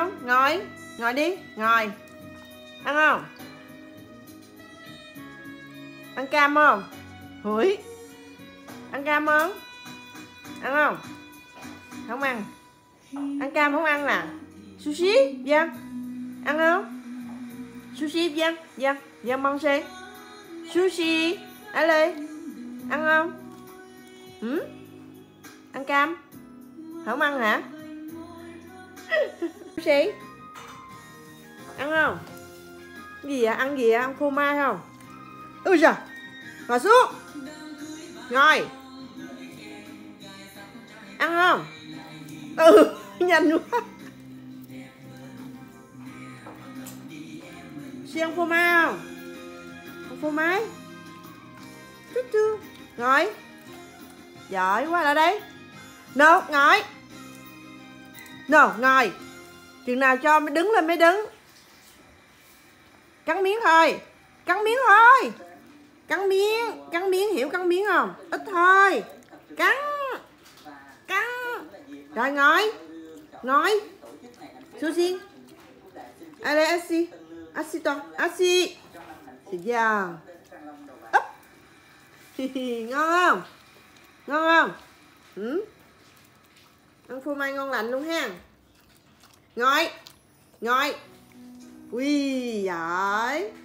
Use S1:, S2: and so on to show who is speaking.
S1: không? Ngồi. Ngồi đi. Ngồi. Ăn không? Ăn cam không? Hủi. Ăn cam không? Ăn không? Không ăn. Ăn cam không ăn nè. Sushi, Dân. Ăn không? Sushi, Dân. Dân. Dân manger. Sushi. Allez. Ăn không? Ăn cam? Không ăn hả? Sushi. Ăn không? Gì vậy? Ăn gì vậy? Ăn phô mai không? Ui giời. Ngồi xuống. Ngồi. Ăn không? Nhanh quá. Chị ăn phô mai không? Ăn phô mai. Chút chưa? Ngồi. Giỏi quá, lại đây. No, ngồi. No, ngồi. Chừng nào cho mới đứng lên mới đứng. Cắn miếng thôi. Cắn miếng thôi. Cắn miếng. Cắn miếng, hiểu cắn miếng không? Ít thôi. Cắn. Cắn. Rồi ngồi. Ngồi. Sushi. Allez, assis. Assis toi. Assis. C'est bien. Úp. Ngon không? Ngon không? Ăn phô mai ngon lành luôn ha. Ngồi. Ngồi. Ui, giỏi.